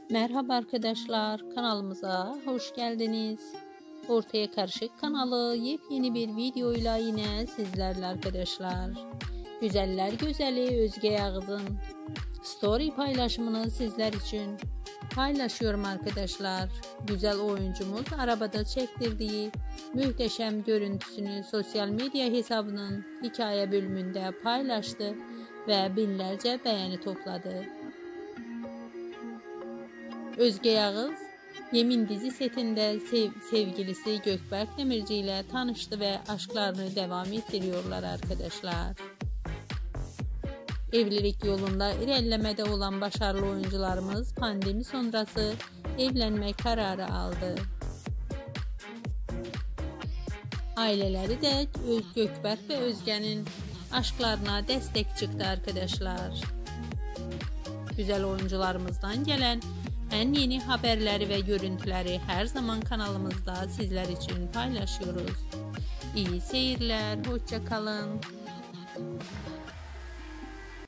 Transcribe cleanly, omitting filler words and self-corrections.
Merhaba arkadaşlar, kanalımıza hoş geldiniz. Ortaya Karışık kanalı yepyeni bir videoyla yine sizlerle arkadaşlar. Güzeller güzeli Özge Yağız'ın story paylaşımını sizler için paylaşıyorum arkadaşlar. Güzel oyuncumuz arabada çektirdiği muhteşem görüntüsünü sosyal medya hesabının hikaye bölümünde paylaştı ve binlerce beğeni topladı. Özge Yağız, Yemin dizi setinde sevgilisi Gökberk Demirci ile tanıştı ve aşklarını devam ettiriyorlar arkadaşlar. Evlilik yolunda ilerlemede olan başarılı oyuncularımız pandemi sonrası evlenme kararı aldı. Aileleri de Gökberk ve Özge'nin aşklarına destek çıktı arkadaşlar. Güzel oyuncularımızdan gelen en yeni haberleri ve görüntüleri her zaman kanalımızda sizler için paylaşıyoruz. İyi seyirler, hoşça kalın.